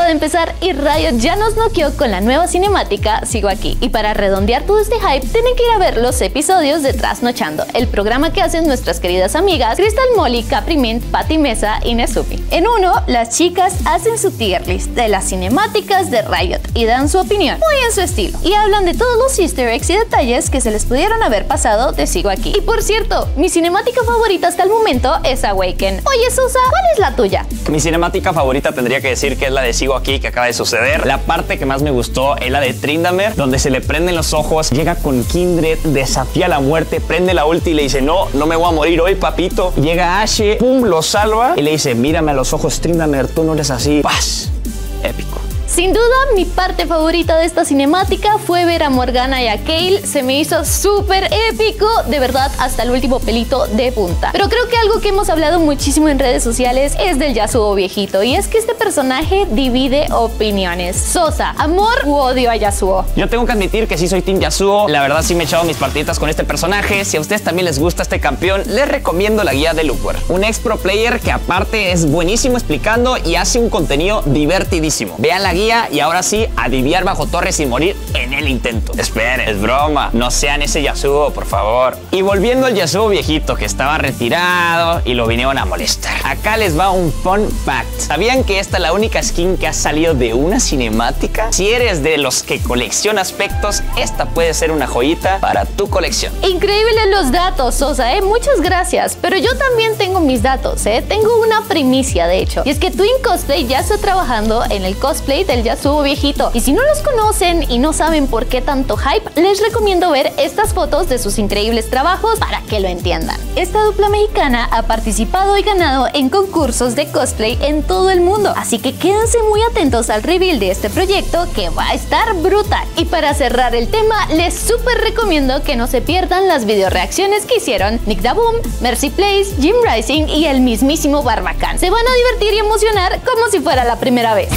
de empezar y Riot ya nos noqueó con la nueva cinemática Sigo Aquí. Y para redondear todo este hype, tienen que ir a ver los episodios de Trasnochando, el programa que hacen nuestras queridas amigas Crystal Molly, Capri Mint, Patti Mesa y Nezubi. En uno, las chicas hacen su tier list de las cinemáticas de Riot y dan su opinión, muy en su estilo, y hablan de todos los easter eggs y detalles que se les pudieron haber pasado de Sigo Aquí. Y por cierto, mi cinemática favorita hasta el momento es Awaken. Oye, Sosa, ¿cuál es la tuya? Mi cinemática favorita tendría que decir que es la de Sigo Aquí, que acaba de suceder. La parte que más me gustó es la de Tryndamere, donde se le prenden los ojos, llega con Kindred, desafía la muerte, prende la ulti y le dice: no me voy a morir hoy, papito. Llega Ashe, pum, lo salva y le dice: mírame a los ojos, Tryndamere, tú no eres así. ¡Paz! Épico. Sin duda, mi parte favorita de esta cinemática fue ver a Morgana y a Kayle. Se me hizo súper épico, de verdad, hasta el último pelito de punta. Pero creo que algo que hemos hablado muchísimo en redes sociales es del Yasuo viejito, y es que este personaje divide opiniones. Sosa, ¿amor u odio a Yasuo? Yo tengo que admitir que sí soy Team Yasuo. La verdad sí me he echado mis partiditas con este personaje. Si a ustedes también les gusta este campeón, les recomiendo la guía de Looper, un ex pro player que aparte es buenísimo explicando y hace un contenido divertidísimo. Vean la guía y ahora sí, a diviar bajo torres sin morir en el intento. Esperen, es broma, no sean ese Yasuo, por favor. Y volviendo al Yasuo viejito que estaba retirado y lo vinieron a molestar. Acá les va un fun fact. ¿Sabían que esta es la única skin que ha salido de una cinemática? Si eres de los que colecciona aspectos, esta puede ser una joyita para tu colección. Increíbles los datos, Sosa, muchas gracias. Pero yo también tengo mis datos, Tengo una primicia, de hecho. Y es que Twin Cosplay ya está trabajando en el cosplay del Yasuo viejito. Y si no los conocen y no saben por qué tanto hype, les recomiendo ver estas fotos de sus increíbles trabajos para que lo entiendan. Esta dupla mexicana ha participado y ganado en concursos de cosplay en todo el mundo. Así que quédense muy atentos al reveal de este proyecto, que va a estar brutal. Y para cerrar el tema, les súper recomiendo que no se pierdan las video reacciones que hicieron Nick Daboom, Mercy Plays, Jim Rising y el mismísimo Barbacán. Se van a divertir y emocionar como si fuera la primera vez.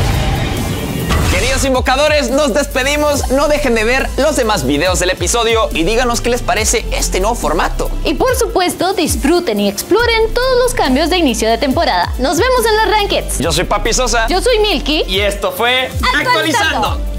Queridos invocadores, nos despedimos. No dejen de ver los demás videos del episodio y díganos qué les parece este nuevo formato. Y por supuesto, disfruten y exploren todos los cambios de inicio de temporada. Nos vemos en las Rankeds. Yo soy Papi Sosa. Yo soy Milky. Y esto fue Actualizando.